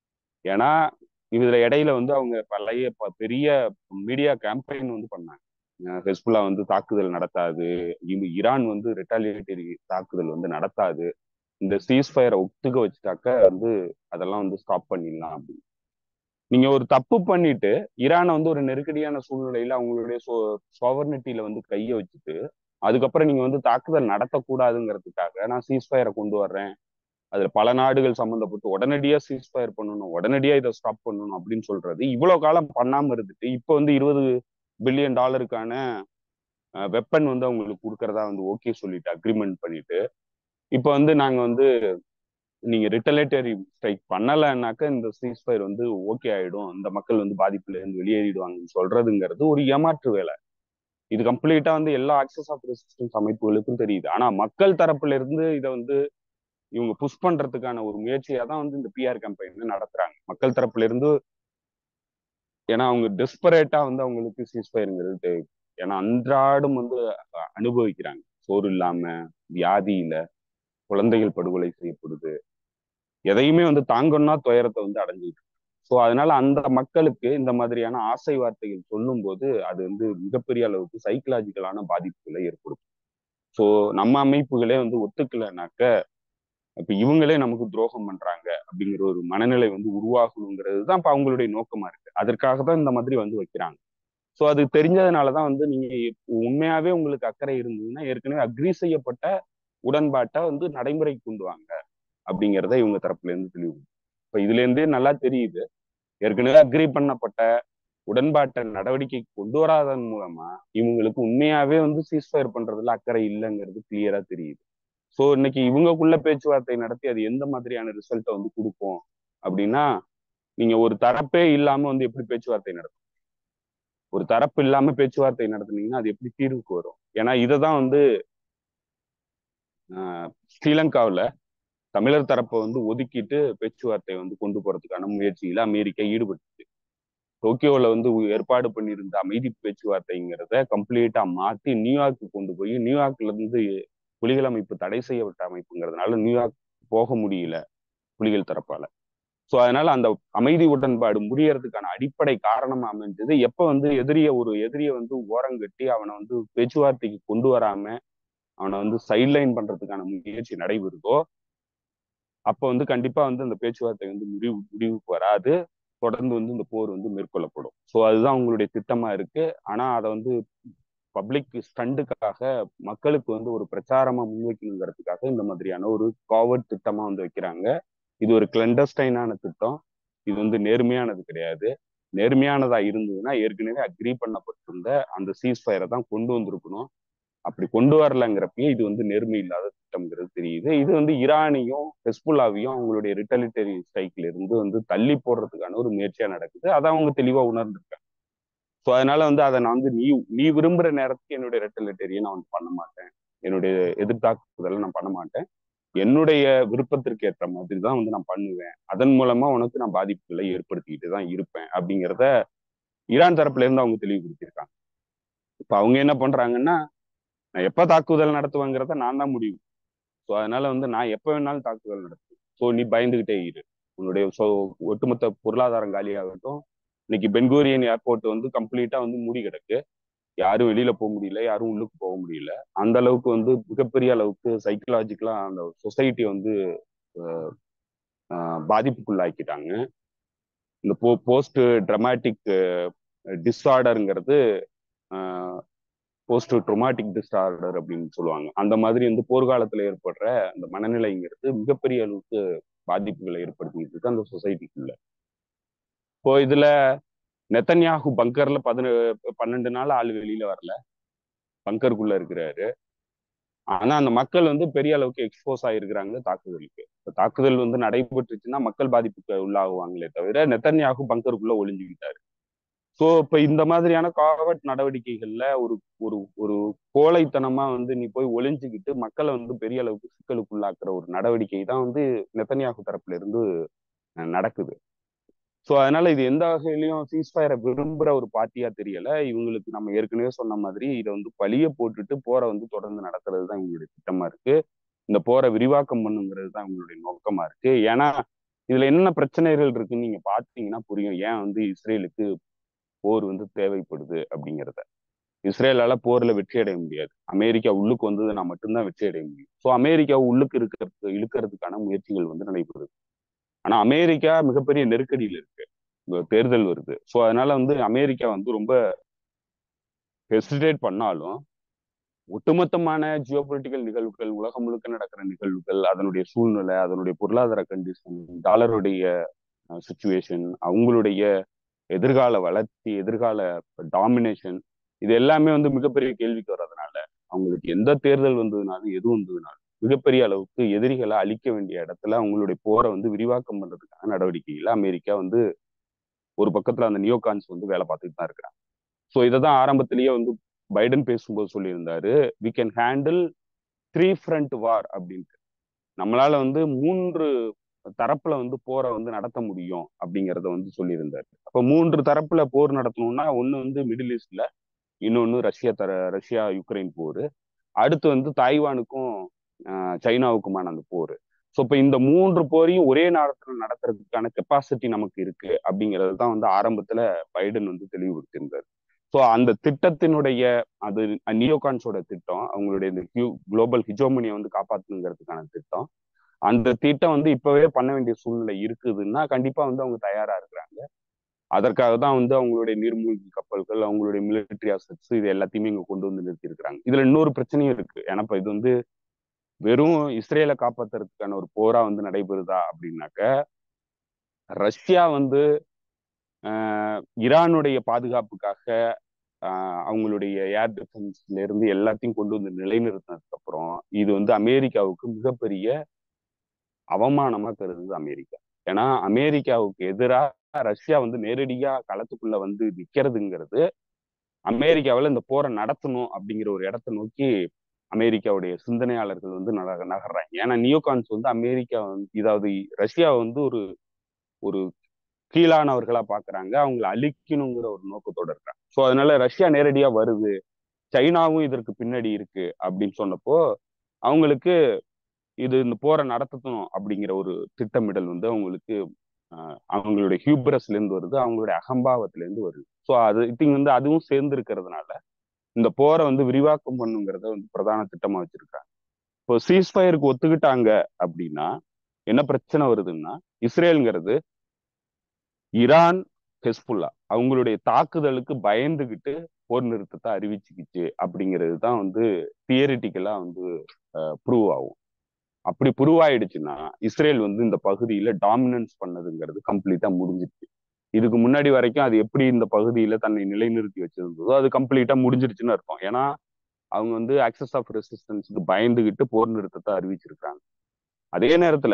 ஏன்னா இதுல இடையில வந்து அவங்க பழைய பெரிய மீடியா கேம்பெயின் வந்து பண்ணாங்க. ஹெஸ்புல்லா வந்து தாக்குதல் நடத்தாது, ஈரான் வந்து ரிட்டாலியேட்டரி தாக்குதல் வந்து நடத்தாது, இந்த சீஸ்ஃபயரை ஒத்துக்க வச்சுட்டாக்க வந்து அதெல்லாம் வந்து ஸ்டாப் பண்ணிடலாம் அப்படின்னு. நீங்க ஒரு தப்பு பண்ணிட்டு ஈரானை வந்து ஒரு நெருக்கடியான சூழ்நிலையில அவங்களுடைய சோவர்னிட்டியில வந்து கையை வச்சுட்டு அதுக்கப்புறம் நீங்க வந்து தாக்குதல் நடத்தக்கூடாதுங்கிறதுக்காக நான் சீஸ்ஃபயரை கொண்டு வர்றேன், அதுல பல நாடுகள் சம்மந்தப்பட்டு உடனடியா சீஸ்ஃபயர் பண்ணணும், உடனடியா இதை ஸ்டாப் பண்ணணும் அப்படின்னு சொல்றது இவ்வளவு காலம் பண்ணாம இருந்துட்டு இப்போ வந்து $20 பில்லியன் வெப்பன் வந்து அவங்களுக்கு கொடுக்கறதா வந்து ஓகே சொல்லிட்டு அக்ரிமெண்ட் பண்ணிட்டு இப்போ வந்து நாங்க வந்து நீங்க ரிட்டலேட்டரி ஸ்ட்ரைக் பண்ணலைன்னாக்க இந்த சீஸ்ஃபயர் வந்து ஓகே ஆயிடும், இந்த மக்கள் வந்து பாதிப்புல இருந்து வெளியேறிடுவாங்கன்னு சொல்றதுங்கிறது ஒரு ஏமாற்று வேலை. இது கம்ப்ளீட்டா வந்து எல்லா ஆக்சஸ் ஆஃப் ரெசிஸ்டன்ஸ் அமைப்புகளுக்கும் தெரியுது. ஆனா மக்கள் தரப்புல இருந்து இதை வந்து இவங்க புஷ் பண்றதுக்கான ஒரு முயற்சியா தான் வந்து இந்த பிஆர் கேம்பெயின் நடத்துறாங்க மக்கள் தரப்புல இருந்து. ஏன்னா அவங்க டெஸ்பரேட்டா வந்து அவங்களுக்கு சீஸ்ஃபயருங்கிறது தேவை. ஏன்னா அன்றாடம் வந்து அனுபவிக்கிறாங்க, சோறு இல்லாம, வியாதியில, குழந்தைகள் படுகொலை செய்யப்படுது, எதையுமே வந்து தாங்கன்னா துயரத்தை வந்து அடைஞ்சிட்டு. ஸோ அதனால அந்த மக்களுக்கு இந்த மாதிரியான ஆசை வார்த்தைகள் சொல்லும் போது அது வந்து மிகப்பெரிய அளவுக்கு சைக்கலாஜிக்கலான பாதிப்புகளை ஏற்படுத்தும். ஸோ நம்ம அமைப்புகளே வந்து ஒத்துக்கலைனாக்க இப்ப இவங்களே நமக்கு துரோகம் பண்றாங்க அப்படிங்கிற ஒரு மனநிலை வந்து உருவாகணுங்கிறது தான் இப்ப அவங்களுடைய நோக்கமா இருக்கு. அதற்காக தான் இந்த மாதிரி வந்து வைக்கிறாங்க. ஸோ அது தெரிஞ்சதுனாலதான் வந்து நீங்க உண்மையாவே உங்களுக்கு அக்கறை இருந்ததுன்னா ஏற்கனவே அக்ரி செய்யப்பட்ட உடன்பாட்டை வந்து நடைமுறைக்கு கொண்டு வாங்க அப்படிங்கிறத இவங்க தரப்புல இருந்து தெளிவு. இப்ப இதுல இருந்தே நல்லா தெரியுது, ஏற்கனவே அக்ரி பண்ணப்பட்ட உடன்பாட்டை நடவடிக்கை கொண்டு வராதன் மூலமா இவங்களுக்கு உண்மையாவே வந்து சீஸ்ஃபயர் பண்றதுல அக்கறை இல்லைங்கிறது கிளியரா தெரியுது. ஸோ இன்னைக்கு இவங்களுக்குள்ள பேச்சுவார்த்தை நடத்தி அது எந்த மாதிரியான ரிசல்ட்டை வந்து கொடுப்போம் அப்படின்னா, நீங்க ஒரு தரப்பே இல்லாம வந்து எப்படி பேச்சுவார்த்தை நடத்தும், ஒரு தரப்பு இல்லாம பேச்சுவார்த்தை நடத்துனீங்கன்னா அது எப்படி தீர்வுக்கு வரும்? ஏன்னா இதைதான் வந்து ஸ்ரீலங்காவில் தமிழர் தரப்பை வந்து ஒதுக்கிட்டு பேச்சுவார்த்தை வந்து கொண்டு போறதுக்கான முயற்சியில அமெரிக்கா ஈடுபட்டு டோக்கியோவில் வந்து ஏற்பாடு பண்ணியிருந்த அமைதி பேச்சுவார்த்தைங்கிறத கம்ப்ளீட்டா மாத்தி நியூயார்க்கு கொண்டு போய் நியூயார்க்ல இருந்து புலிகள் அமைப்பு தடை செய்யப்பட்ட அமைப்புங்கிறதுனால நியூயார்க் போக முடியல புலிகள் தரப்பால. ஸோ அதனால அந்த அமைதி உடன்பாடு முடியறதுக்கான அடிப்படை காரணமா அமைஞ்சது எப்ப வந்து எதிரியை வந்து ஓரங்கட்டி அவனை வந்து பேச்சுவார்த்தைக்கு கொண்டு வராம அவனை வந்து சைட்லைன் பண்றதுக்கான முயற்சி நடைபெறுதோ அப்ப வந்து கண்டிப்பா வந்து அந்த பேச்சுவார்த்தை வந்து முடிவுக்கு வராது, தொடர்ந்து வந்து இந்த போர் வந்து மேற்கொள்ளப்படும். ஸோ அதுதான் அவங்களுடைய திட்டமா இருக்கு. ஆனா அதை வந்து பப்ளிக் ஸ்டண்டுக்காக மக்களுக்கு வந்து ஒரு பிரச்சாரமா முன்வைக்கணுங்கிறதுக்காக இந்த மாதிரியான ஒரு காவர்ட் திட்டமா வந்து வைக்கிறாங்க. இது ஒரு கிளண்டஸ்டைனான திட்டம், இது வந்து நேர்மையானது கிடையாது. நேர்மையானதா இருந்ததுன்னா ஏற்கனவே அக்ரி பண்ணப்பட்டிருந்த அந்த சீஸ்ஃபயரை தான் கொண்டு வந்திருக்கணும். அப்படி கொண்டு வரலங்கிறப்பயே இது வந்து நேர்மை இல்லாத திட்டம்ங்கிறது தெரியுது. இது வந்து ஈரானையும் ஹெஸ்புல்லாவையும் அவங்களுடைய ரிட்டலிட்டரி ஸ்ட்ரைக்ல இருந்து வந்து தள்ளி போடுறதுக்கான ஒரு முயற்சியா நடக்குது. அதை அவங்க தெளிவா உணர்ந்திருக்காங்க. ஸோ அதனால வந்து அதை நான் வந்து நீ விரும்புற நேரத்துக்கு என்னுடைய ரிட்டலிட்டரியை நான் வந்து பண்ண மாட்டேன், என்னுடைய எதிர்த்தாக்குதலை நான் பண்ண மாட்டேன், என்னுடைய விருப்பத்திற்கு ஏற்ற மாதிரி தான் வந்து நான் பண்ணுவேன், அதன் மூலமா உனக்கு நான் பாதிப்புகளை ஏற்படுத்திக்கிட்டு தான் இருப்பேன் அப்படிங்கிறத ஈரான் தரப்புல இருந்து அவங்க தெளிவுபடுத்தியிருக்காங்க. இப்ப அவங்க என்ன பண்றாங்கன்னா, நான் எப்ப தாக்குதல் நடத்துவேங்கிறத நான் தான் முடிவு. ஸோ அதனால வந்து நான் எப்ப வேணாலும் தாக்குதல் நடத்துவேன், ஸோ நீ பயந்துகிட்டே இரு, உன்னுடைய ஒட்டுமொத்த பொருளாதாரம் காலியாகட்டும். இன்னைக்கு பென்கூரியன் ஏர்போர்ட் வந்து கம்ப்ளீட்டா வந்து மூடி கிடக்கு, யாரும் வெளியில போக முடியல, யாரும் உள்ளுக்கு போக முடியல. அந்த அளவுக்கு வந்து மிகப்பெரிய அளவுக்கு சைக்கலாஜிக்கலா அந்த சொசைட்டி வந்து பாதிப்புக்குள்ளாக்கிட்டாங்க. இந்த போஸ்ட் ட்ரமாட்டிக் டிஸார்டருங்கிறது போஸ்ட் ட்ரோமாட்டிக் டிஸார்டர் அப்படின்னு சொல்லுவாங்க. அந்த மாதிரி வந்து போர்க்காலத்துல ஏற்படுற அந்த மனநிலைங்கிறது மிகப்பெரிய அளவுக்கு பாதிப்புகளை ஏற்படுத்திட்டு இருக்கு அந்த சொசைட்டிக்குள்ள. இப்போ இதுல நெத்தன்யாகு பங்கர்ல 12 நாள் ஆளு வெளியில வரல, பங்கருக்குள்ள இருக்கிறாரு. ஆனா அந்த மக்கள் வந்து பெரிய அளவுக்கு எக்ஸ்போஸ் ஆயிருக்கிறாங்க தாக்குதலுக்கு. தாக்குதல் வந்து நடைபெற்றுச்சுன்னா மக்கள் பாதிப்புக்கு உள்ளாகுவாங்களே தவிர நெத்தன்யாகு பங்கருக்குள்ள ஒளிஞ்சுக்கிட்டாரு. ஸோ இப்ப இந்த மாதிரியான காவட் நடவடிக்கைகள்ல ஒரு ஒரு ஒரு கோழைத்தனமா வந்து நீ போய் ஒளிஞ்சுக்கிட்டு மக்களை வந்து பெரிய அளவுக்கு சிக்கலுக்குள்ளாக்குற ஒரு நடவடிக்கை தான் வந்து நெத்தன்யாகு தரப்புல இருந்து நடக்குது. ஸோ அதனால இது எந்த வகையிலையும் சீஸ்ஃபயரை விரும்புற ஒரு பார்ட்டியா தெரியல இவங்களுக்கு. நம்ம ஏற்கனவே சொன்ன மாதிரி இதை வந்து பழிய போட்டுட்டு போரை வந்து தொடர்ந்து நடத்துறது தான் இவங்களுடைய திட்டமா இருக்கு. இந்த போரை விரிவாக்கம் பண்ணுங்கிறது தான் இவங்களுடைய நோக்கமா இருக்கு. ஏன்னா இதுல என்ன பிரச்சனைகள் இருக்குன்னு நீங்க பாத்தீங்கன்னா புரியும் ஏன் வந்து இஸ்ரேலுக்கு போர் வந்து தேவைப்படுது அப்படிங்கிறத. இஸ்ரேலால போர்ல வெற்றி அடைய முடியாது. அமெரிக்கா உள்ளுக்கு வந்ததுன்னா மட்டும்தான் வெற்றி அடைய முடியும். ஸோ அமெரிக்கா உள்ளுக்கு இழுக்கிறதுக்கான முயற்சிகள் வந்து நடைபெறுது. ஆனா அமெரிக்கா மிகப்பெரிய நெருக்கடியில் இருக்கு. தேர்தல் வருது. ஸோ அதனால வந்து அமெரிக்கா வந்து ரொம்ப ஹெசிடேட் பண்ணாலும் ஒட்டுமொத்தமான ஜியோபொலிட்டிக்கல் நிகழ்வுகள், உலகம் முழுக்க நடக்கிற நிகழ்வுகள், அதனுடைய சூழ்நிலை, அதனுடைய பொருளாதார கண்டிஷன், டாலருடைய சுச்சுவேஷன், அவங்களுடைய எதிர்கால வளர்ச்சி, எதிர்கால டாமினேஷன், இது எல்லாமே வந்து மிகப்பெரிய கேள்விக்கு வர்றதுனால அவங்களுக்கு எந்த தேர்தல் வந்ததுனாலும் எது வந்ததுனாலும் மிகப்பெரிய அளவுக்கு எதிரிகளை அழிக்க வேண்டிய இடத்துல அவங்களுடைய போரை வந்து விரிவாக்கம் பண்றதுக்கான நடவடிக்கைகளை அமெரிக்கா வந்து ஒரு பக்கத்துல அந்த நியோகான்ஸ் வந்து வேலை பார்த்துட்டு தான் இருக்கிறாங்க. ஸோ இதை தான் ஆரம்பத்திலேயே வந்து பைடன் பேசும்போது சொல்லியிருந்தாரு, we can handle 3 front war அப்படின்ட்டு. நம்மளால வந்து 3 தரப்புல வந்து போரை வந்து நடத்த முடியும் அப்படிங்கிறத வந்து சொல்லியிருந்தாரு. அப்ப 3 தரப்புல போர் நடத்தணும்னா ஒண்ணு வந்து மிடில் ஈஸ்ட்ல, இன்னொன்னு ரஷ்யா யுக்ரைன் போர், அடுத்து வந்து தாய்வானுக்கும் சைனாவுக்குமான அந்த போர். ஸோ இப்போ இந்த 3 போரையும் ஒரே நேரத்தில் நடத்துறதுக்கான கெப்பாசிட்டி நமக்கு இருக்கு அப்படிங்கிறது தான் வந்து ஆரம்பத்துல பைடன் வந்து தெளிவுபடுத்தியிருந்தார். ஸோ அந்த திட்டத்தினுடைய அது நியோகான்ஸோட திட்டம், அவங்களுடைய இந்த குளோபல் ஹிஜோமனியை வந்து காப்பாற்றணுங்கிறதுக்கான திட்டம். அந்த திட்டம் வந்து இப்பவே பண்ண வேண்டிய சூழ்நிலை இருக்குதுன்னா கண்டிப்பா வந்து அவங்க தயாரா இருக்கிறாங்க. அதற்காக தான் வந்து அவங்களுடைய நீர்மூழ்கி கப்பல்கள், அவங்களுடைய மிலிட்டரி அசட்ஸ், இது எல்லாத்தையுமே இங்க கொண்டு வந்து நிறுத்தி இருக்கிறாங்க. இதுல இன்னொரு பிரச்சனையும் இருக்கு. ஏன்னா இப்ப இது வந்து வெறும் இஸ்ரேலை காப்பாத்துறதுக்கான ஒரு போரா வந்து நடைபெறுதா அப்படின்னாக்க, ரஷ்யா வந்து ஈரானுடைய பாதுகாப்புக்காக அவங்களுடைய ஏர் டிஃபென்ஸ்ல இருந்து எல்லாத்தையும் கொண்டு வந்து நிலைநிறுத்தினதுக்கு அப்புறம் இது வந்து அமெரிக்காவுக்கு மிகப்பெரிய அவமானமா கருதுது அமெரிக்கா. ஏன்னா அமெரிக்காவுக்கு எதிராக ரஷ்யா வந்து நேரடியா களத்துக்குள்ள வந்து நிக்கிறதுங்கிறது அமெரிக்காவில் இந்த போரை நடத்தணும் அப்படிங்கிற ஒரு இடத்தை நோக்கி அமெரிக்காவுடைய சிந்தனையாளர்கள் வந்து நகர்றாங்க. ஏன்னா நியோகான்ஸ் வந்து அமெரிக்கா வந்து இதாவது ரஷ்யா வந்து ஒரு ஒரு கீழானவர்களா பாக்குறாங்க, அவங்களை அழிக்கணுங்கிற ஒரு நோக்கத்தோட இருக்காங்க. ஸோ அதனால ரஷ்யா நேரடியா வருது, சைனாவும் இதற்கு பின்னாடி இருக்கு அப்படின்னு சொன்னப்போ அவங்களுக்கு இது இந்த போரை நடத்தணும் அப்படிங்கிற ஒரு திட்டமிடல் வந்து அவங்களுக்கு அவங்களுடைய ஹியூபரஸ்ல இருந்து வருது, அவங்களுடைய அகம்பாவத்துல இருந்து வருது. ஸோ அது திங் வந்து அதுவும் சேர்ந்து இருக்கிறதுனால இந்த போரை வந்து விரிவாக்கம் பண்ணுங்கிறத வந்து பிரதான திட்டமா வச்சிருக்காங்க. இப்போ சீஸ்ஃபயருக்கு ஒத்துக்கிட்டாங்க அப்படின்னா என்ன பிரச்சனை வருதுன்னா, இஸ்ரேலுங்கிறது ஈரான், ஹெஸ்புல்லா அவங்களுடைய தாக்குதலுக்கு பயந்துகிட்டு போர் நிறுத்தத்தை அறிவிச்சுக்கிச்சு அப்படிங்கிறது தான் வந்து தியரிட்டிக்கலா வந்து ப்ரூவ் ஆகும். அப்படி ப்ரூவ் ஆயிடுச்சுன்னா இஸ்ரேல் வந்து இந்த பகுதியில டாமினன்ஸ் பண்ணதுங்கிறது கம்ப்ளீட்டா முடிஞ்சிருச்சு. இதுக்கு முன்னாடி வரைக்கும் அது எப்படி இந்த பகுதியில தன்னை நிலைநிறுத்தி வச்சிருந்ததோ அது கம்ப்ளீட்டா முடிஞ்சிருச்சுன்னு அர்த்தம். ஏன்னா அவங்க வந்து ஆக்சஸ் ஆஃப் ரெசிஸ்டன்ஸுக்கு பயந்துகிட்டு போர் நிறுத்தத்தை அறிவிச்சிருக்காங்க. அதே நேரத்துல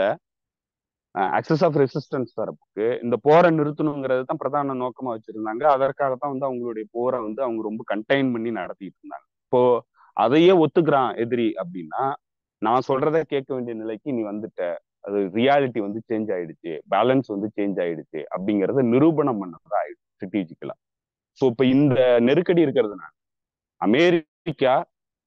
ஆக்சஸ் ஆஃப் ரெசிஸ்டன்ஸ் தரப்புக்கு இந்த போரை நிறுத்தணுங்கிறது தான் பிரதான நோக்கமா வச்சிருந்தாங்க. அதற்காகத்தான் வந்து அவங்களுடைய போரை வந்து அவங்க ரொம்ப கண்டெயின் பண்ணி நடத்திட்டு இருந்தாங்க. இப்போ அதையே ஒத்துக்கிறான் எதிரி அப்படின்னா நான் சொல்றதை கேட்க வேண்டிய நிலைக்கு நீ வந்துட்ட, அது ரியாலிட்டி வந்து சேஞ்ச் ஆயிடுச்சு, பேலன்ஸ் வந்து சேஞ்ச் ஆயிடுச்சு அப்படிங்கறத நிரூபணம் பண்ணதான் ஆயிடுச்சு ஸ்ட்ராட்டஜிக்கலா. ஸோ இப்ப இந்த நெருக்கடி இருக்கிறதுனால அமெரிக்கா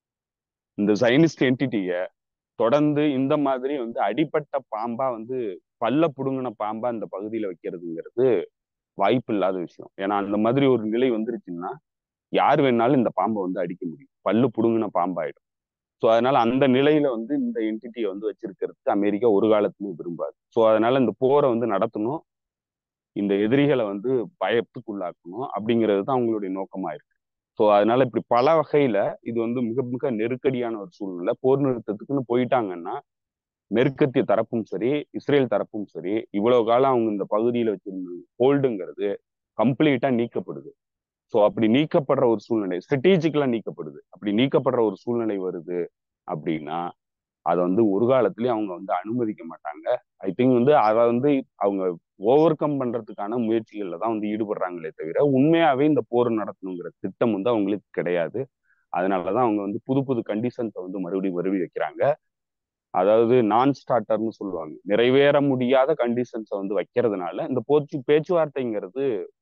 இந்த சைனிஸ்ட் என்டிட்டிய தொடர்ந்து இந்த மாதிரி வந்து அடிப்பட்ட பாம்பா வந்து பல்ல புடுங்கின பாம்பா இந்த பகுதியில வைக்கிறதுங்கிறது வாய்ப்பு இல்லாத விஷயம். ஏன்னா அந்த மாதிரி ஒரு நிலை வந்துருச்சுன்னா யார் வேணாலும் இந்த பாம்பை வந்து அடிக்க முடியும், பல்லு புடுங்கின பாம்பாயிடும். ஸோ அதனால அந்த நிலையில வந்து இந்த என்டிட்டியை வந்து வச்சிருக்கிறதுக்கு அமெரிக்கா ஒரு காலத்துலயும் விரும்பாது. ஸோ அதனால இந்த போரை வந்து நடத்தணும், இந்த எதிரிகளை வந்து பயத்துக்குள்ளாக்கணும் அப்படிங்கிறது தான் அவங்களுடைய நோக்கமா இருக்கு. ஸோ அதனால இப்படி பல வகையில இது வந்து மிக மிக நெருக்கடியான ஒரு சூழ்நிலை. போர் நிறுத்தத்துக்குன்னு போயிட்டாங்கன்னா மேற்கத்திய தரப்பும் சரி, இஸ்ரேல் தரப்பும் சரி, இவ்வளவு காலம் அவங்க இந்த பகுதியில வச்சிருந்த ஹோல்டுங்கிறது கம்ப்ளீட்டா நீக்கப்படுது. ஸோ அப்படி நீக்கப்படுற ஒரு சூழ்நிலை ஸ்ட்ராட்டஜிக்கலா நீக்கப்படுது. அப்படி நீக்கப்படுற ஒரு சூழ்நிலை வருது அப்படின்னா அதை வந்து ஒரு காலத்திலயும் அவங்க வந்து அனுமதிக்க மாட்டாங்க. ஐ திங்க் வந்து அதை வந்து அவங்க ஓவர் கம் பண்றதுக்கான முயற்சிகள்ல தான் வந்து ஈடுபடுறாங்களே தவிர உண்மையாவே இந்த போர் நடத்தணுங்கிற திட்டம் வந்து அவங்களுக்கு கிடையாது. அதனாலதான் அவங்க வந்து புது புது கண்டிஷன்ஸை வந்து மறுபடியும் வைக்கிறாங்க. அதாவது நான் ஸ்டார்டர்னு சொல்லுவாங்க, நிறைவேற முடியாத கண்டிஷன்ஸை வந்து வைக்கிறதுனால இந்த பேச்சுவார்த்தைங்கிறது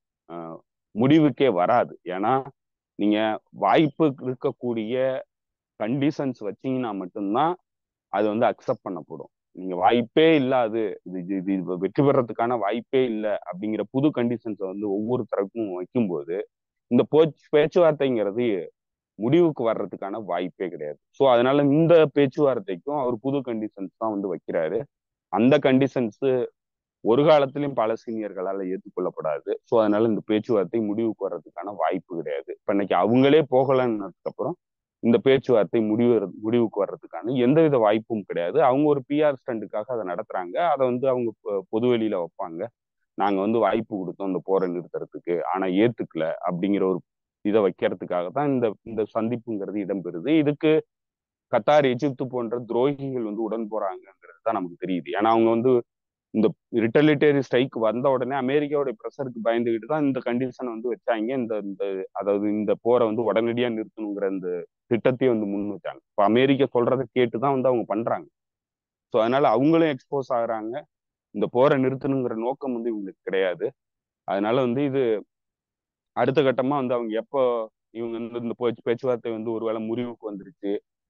முடிவுக்கே வராது. ஏன்னா நீங்க வாய்ப்பு இருக்கக்கூடிய கண்டிஷன்ஸ் வச்சீங்கன்னா மட்டும்தான் அது வந்து அக்செப்ட் பண்ணப்படும். நீங்க வாய்ப்பே இல்லாது இது வெற்றி பெறதுக்கான வாய்ப்பே இல்லை அப்படிங்கிற புது கண்டிஷன்ஸை வந்து ஒவ்வொரு தரப்பும் வைக்கும்போது இந்த பேச்சுவார்த்தைங்கிறது முடிவுக்கு வர்றதுக்கான வாய்ப்பே கிடையாது. ஸோ அதனால இந்த பேச்சுவார்த்தைக்கும் அவர் புது கண்டிஷன்ஸ் தான் வந்து வைக்கிறாரு. அந்த கண்டிஷன்ஸ் ஒரு காலத்திலும் பாலஸ்தீனியர்களால் ஏற்றுக்கொள்ளப்படாது. ஸோ அதனால இந்த பேச்சுவார்த்தை முடிவுக்கு வர்றதுக்கான வாய்ப்பு கிடையாது. இப்ப இன்னைக்கு அவங்களே போகலன்னதுக்கு அப்புறம் இந்த பேச்சுவார்த்தை முடிவுக்கு வர்றதுக்கான எந்தவித வாய்ப்பும் கிடையாது. அவங்க ஒரு பிஆர் ஸ்டண்டுக்காக அதை நடத்துறாங்க. அதை வந்து அவங்க பொது வெளியில வைப்பாங்க. நாங்க வந்து வாய்ப்பு கொடுத்தோம் இந்த போரை நிறுத்துறதுக்கு, ஆனா ஏத்துக்கல அப்படிங்கிற ஒரு இதை வைக்கிறதுக்காக தான் இந்த இந்த சந்திப்புங்கிறது இடம்பெறுது. இதுக்கு கத்தார், எஜிப்து போன்ற துரோகிகள் வந்து உடன் போறாங்கிறது தான் நமக்கு தெரியுது. ஏன்னா அவங்க வந்து இந்த ரிட்டலிட்டரி ஸ்ட்ரைக் வந்த உடனே அமெரிக்காவோட ப்ரெஷருக்கு பயந்துகிட்டு தான் இந்த கண்டிஷனை வந்து வச்சாங்க. இந்த இந்த அதாவது இந்த போரை வந்து உடனடியா நிறுத்தணுங்கிற இந்த திட்டத்தையும் வந்து முன் வச்சாங்க. இப்போ அமெரிக்கா சொல்றதை கேட்டுதான் வந்து அவங்க பண்றாங்க. ஸோ அதனால அவங்களும் எக்ஸ்போஸ் ஆகுறாங்க. இந்த போரை நிறுத்தணுங்கிற நோக்கம் வந்து இவங்களுக்கு கிடையாது. அதனால வந்து இது அடுத்த கட்டமா வந்து அவங்க எப்போ இவங்க இந்த பேச்சுவார்த்தை வந்து ஒருவேளை முறிவுக்கு வந்துருச்சு,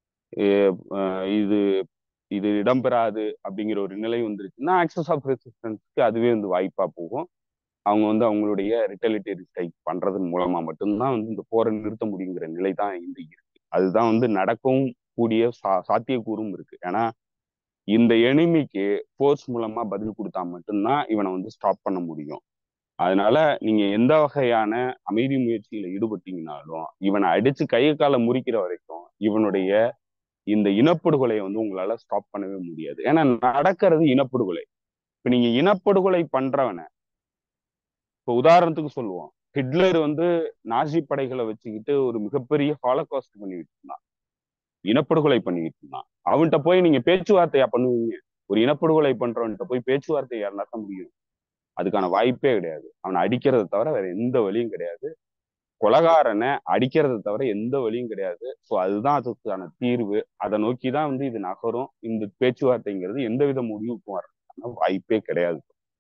இது இது இடம்பெறாது அப்படிங்கிற ஒரு நிலை வந்துருச்சுன்னா ஆக்சஸ் ஆஃப் ரெசிஸ்டன்ஸ்க்கு அதுவே வந்து வாய்ப்பா போகும். அவங்க வந்து அவங்களுடைய ரிட்டலிட்டரி ஸ்ட்ரைக் பண்றதன் மூலமா மட்டும்தான் வந்து இந்த போரை நிறுத்த முடியுங்கிற நிலை தான் இந்த இருக்கு. அதுதான் வந்து நடக்கவும் கூடிய சாத்தியக்கூறும் இருக்கு. ஏன்னா இந்த எனிமிக்கு போர்ஸ் மூலமா பதில் கொடுத்தா மட்டும்தான் இவனை வந்து ஸ்டாப் பண்ண முடியும். அதனால நீங்க எந்த வகையான அமைதி முயற்சியில ஈடுபட்டீங்கனாலும் இவனை அடிச்சு கையை காலை முறிக்கிற வரைக்கும் இவனுடைய இந்த இனப்படுகொலையை வந்து உங்களால ஸ்டாப் பண்ணவே முடியாது. ஏன்னா நடக்கிறது இனப்படுகொலை. இப்ப நீங்க இனப்படுகொலை பண்றவனை, இப்ப உதாரணத்துக்கு சொல்லுவோம், ஹிட்லர் வந்து நாசி படைகளை வச்சுக்கிட்டு ஒரு மிகப்பெரிய ஹாலோகாஸ்ட் பண்ணிக்கிட்டு இருந்தான், இனப்படுகொலை பண்ணிக்கிட்டு இருந்தான். அவன்கிட்ட போய் நீங்க பேச்சுவார்த்தையா பண்ணுவீங்க? ஒரு இனப்படுகொலை பண்றவன்கிட்ட போய் பேச்சுவார்த்தை யார் நடத்த முடியும்? அதுக்கான வாய்ப்பே கிடையாது. அவனை அடிக்கிறத தவிர வேற எந்த வழியும் கிடையாது. கொலகாரனை அடிக்கிறத தவிர எந்த வழியும் கிடையாது. ஸோ அதுதான் அதுக்கான தீர்வு. அதை நோக்கிதான் வந்து இது நகரும். இந்த பேச்சுவார்த்தைங்கிறது எந்தவித முடிவுக்கும் வர்றதுக்கான வாய்ப்பே கிடையாது.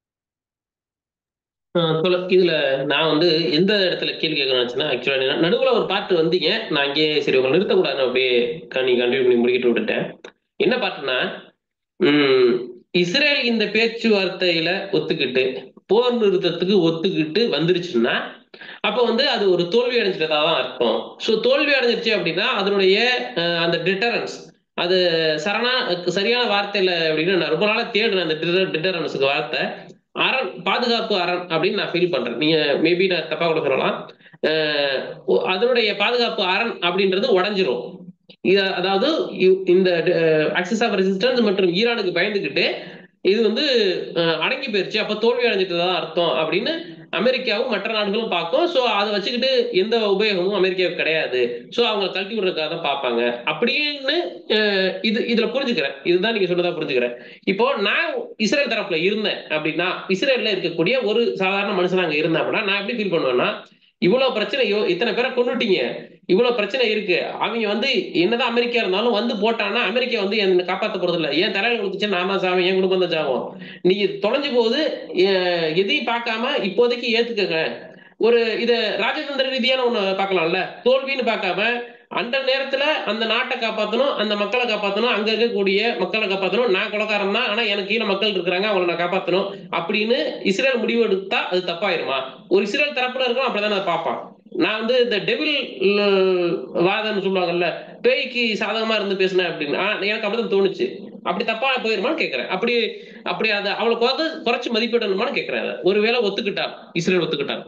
இதுல நான் வந்து எந்த இடத்துல கேள்வி கேட்க நினைச்சேன்னா, ஆக்சுவலா நடுவுல ஒரு பாட்டு வந்தீங்க. நான் இங்கே சரி உங்களை நிறுத்தக்கூடாதுன்னு அப்படியே கண்டினியூ பண்ணி முடிக்கிட்டு விட்டுட்டேன். என்ன பாட்டுன்னா, இஸ்ரேல் இந்த பேச்சுவார்த்தையில ஒத்துக்கிட்டு போர் நிறுத்தத்துக்கு ஒத்துக்கிட்டு வந்துருச்சுன்னா அப்ப வந்து அது ஒரு தோல்வி அடைஞ்சிட்டதா தான் அர்த்தம். ஸோ தோல்வி அடைஞ்சிருச்சு அப்படின்னா அதனுடைய அந்த டிட்டரன்ஸ் அது சரியான வார்த்தை இல்லை அப்படின்னு நான் ரொம்ப நாளா தேடுறேன். அந்த டிட்டரன்ஸுக்கு வார்த்தை அரண், பாதுகாப்பு அரண் அப்படின்னு நான் ஃபீல் பண்றேன். நீங்க மேபி நான் தப்பா கூட சொல்லலாம். அதனுடைய பாதுகாப்பு அரண் அப்படின்றது உடஞ்சிரும். அதாவது இந்த ஆக்சிஸ் ஆஃப் ரெசிஸ்டன்ஸ் மற்றும் ஈரானுக்கு பயந்துகிட்டு இது வந்து அடங்கி போயிருச்சு, அப்ப தோல்வி அடைஞ்சிட்டதான் அர்த்தம் அப்படின்னு அமெரிக்காவும் மற்ற நாடுகளும் பார்க்கும். ஸோ அதை வச்சுக்கிட்டு எந்த உபயோகமும் அமெரிக்காவுக்கு கிடையாது. ஸோ அவங்க கழட்டி விடுறதுக்காக தான் பார்ப்பாங்க அப்படின்னு இதுல புரிஞ்சுக்கிறேன். இதுதான் நீங்க சொன்னதா புரிஞ்சுக்கிறேன். இப்போ நான் இஸ்ரேல் தரப்புல இருந்தேன் அப்படின்னா, இஸ்ரேல்ல இருக்கக்கூடிய ஒரு சாதாரண மனுஷன் அங்க இருந்தேன் அப்படின்னா நான் எப்படி ஃபீல் பண்ணுவேன்னா, இவ்வளவு பிரச்சனையோ, இத்தனை பேரை கொண்டுட்டீங்க, இவ்வளவு பிரச்சனை இருக்கு, அவங்க வந்து என்னதான் அமெரிக்கா இருந்தாலும் வந்து போட்டான்னா அமெரிக்கா வந்து என்ன காப்பாற்ற போறது இல்லை. ஏன் தலையில கொடுத்துச்சு நான் தான் சாவேன், என் குடும்பம் தான் சாவும். நீங்க தொலைஞ்சு போகுது, எதையும் பார்க்காம இப்போதைக்கு ஏத்துக்கங்க. ஒரு இத ராஜதந்திர ரீதியான ஒண்ணு பார்க்கலாம்ல. தோல்வின்னு பார்க்காம அந்த நேரத்துல அந்த நாட்டை காப்பாற்றணும், அந்த மக்களை காப்பாற்றணும், அங்க இருக்கக்கூடிய மக்களை காப்பாற்றணும். நான் கொலக்காரன் தான், ஆனா எனக்கு கீழே மக்கள் இருக்கிறாங்க, அவங்களை நான் காப்பாற்றணும் அப்படின்னு இஸ்ரேல் முடிவு எடுத்தா அது தப்பாயிருமா? ஒரு இஸ்ரேல் தரப்புல இருக்கும் அப்படிதான் நான் பார்ப்பான். நான் வந்து இந்த டெவில் வாதம்னு சொல்லுவாங்கல்ல, பேய்க்கு சாதகமா இருந்து பேசினேன் அப்படின்னு எனக்கு அப்படிதான் தோணுச்சு. அப்படி தப்பா போயிருமான்னு கேட்கிறேன். அப்படி அப்படி அதை அவளுக்கு குறைச்சு மதிப்பிடணுமான்னு கேட்கிறேன். ஒருவேளை ஒத்துக்கிட்டா, இஸ்ரேல் ஒத்துக்கிட்டா.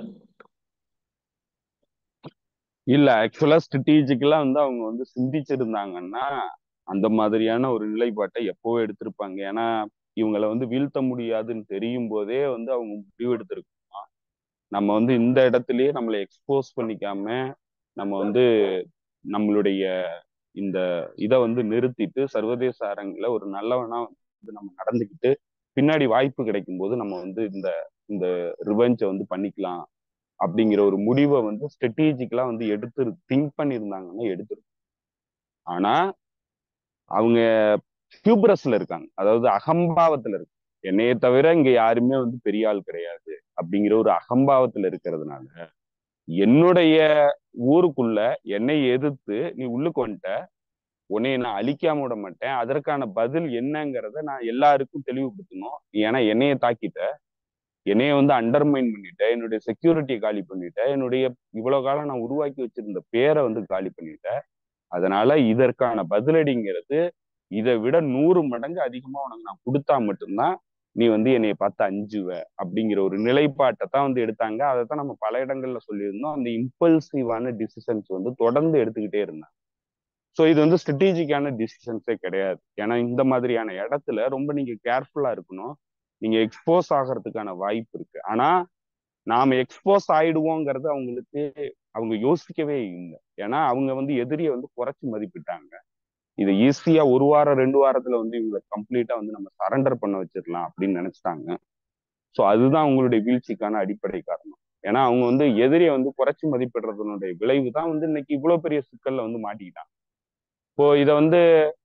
இல்ல, ஆக்சுவலா ஸ்ட்ராட்டஜிக்கலா வந்து அவங்க வந்து சிந்திச்சிருந்தாங்கன்னா அந்த மாதிரியான ஒரு நிலைப்பாட்டை எப்பவோ எடுத்திருப்பாங்க. ஏன்னா இவங்களை வந்து வீழ்த்த முடியாதுன்னு தெரியும் போதே வந்து அவங்க முடிவு எடுத்திருக்கோம். நம்ம வந்து இந்த இடத்துலயே நம்மளை எக்ஸ்போஸ் பண்ணிக்காம நம்ம வந்து நம்மளுடைய இந்த இதை வந்து நிறுத்திட்டு சர்வதேச அரங்கில ஒரு நல்லவனா வந்து நம்ம நடந்துக்கிட்டு பின்னாடி வாய்ப்பு கிடைக்கும் போது நம்ம வந்து இந்த இந்த ரிவெஞ்சை வந்து பண்ணிக்கலாம் அப்படிங்கிற ஒரு முடிவை வந்து ஸ்ட்ராட்டஜிக்கலா வந்து திங்க் பண்ணியிருந்தாங்கன்னா எடுத்திருக்கும். ஆனா அவங்க ஹியூப்ரஸ்ல இருக்காங்க, அதாவது அகம்பாவத்துல இருக்கு. என்னைய தவிர இங்க யாருமே வந்து பெரிய ஆள் கிடையாது அப்படிங்கிற ஒரு அகம்பாவத்துல இருக்கிறதுனால என்னுடைய ஊருக்குள்ள என்னை எதிர்த்து நீ உள்ளுக்கு வந்துட்ட, உன்னைய நான் அழிக்காம விட மாட்டேன், அதற்கான பதில் என்னங்கிறத நான் எல்லாருக்கும் தெளிவுபடுத்தணும். ஏன்னா என்னைய தாக்கிட்ட, என்னைய வந்து அண்டர்மைன் பண்ணிட்ட, என்னுடைய செக்யூரிட்டியை காலி பண்ணிட்ட, என்னுடைய இவ்வளவு காலம் நான் உருவாக்கி வச்சிருந்த பேரை வந்து காலி பண்ணிட்ட. அதனால இதற்கான பதிலடிங்கிறது இதை விட 100 மடங்கு அதிகமா உனக்கு நான் கொடுத்தா மட்டும்தான் நீ வந்து என்னைய பார்த்து அஞ்சுவ அப்படிங்கிற ஒரு நிலைப்பாட்டை தான் வந்து எடுத்தாங்க. அதைத்தான் நம்ம பல இடங்கள்ல சொல்லியிருந்தோம். அந்த இம்பல்சிவான டிசிஷன்ஸ் வந்து தொடர்ந்து எடுத்துக்கிட்டே இருந்தாங்க. ஸோ இது வந்து ஸ்ட்ராட்டஜிக்கான டிசிஷன்ஸே கிடையாது. ஏன்னா இந்த மாதிரியான இடத்துல ரொம்ப நீங்க கேர்ஃபுல்லா இருக்கணும். நீங்க எக்ஸ்போஸ் ஆகிறதுக்கான வாய்ப்பு இருக்கு. ஆனா நாம எக்ஸ்போஸ் ஆயிடுவோங்கிறது அவங்களுக்கு அவங்க யோசிக்கவே இல்லை. ஏன்னா அவங்க வந்து எதிரியை வந்து குறைச்சி மதிப்பிட்டாங்க. இதை ஈஸியா 1 வாரம் 2 வாரத்துல வந்து இவங்களை கம்ப்ளீட்டா வந்து நம்ம சரண்டர் பண்ண வச்சிடலாம் அப்படின்னு நினைச்சிட்டாங்க. ஸோ அதுதான் அவங்களுடைய வீழ்ச்சிக்கான அடிப்படை காரணம். ஏன்னா அவங்க வந்து எதிரியை வந்து குறைச்சி மதிப்பிடுறதுனுடைய விளைவு தான் வந்து இன்னைக்கு இவ்வளவு பெரிய சிக்கல்ல வந்து மாட்டிக்கிட்டாங்க. இப்போ இதை வந்து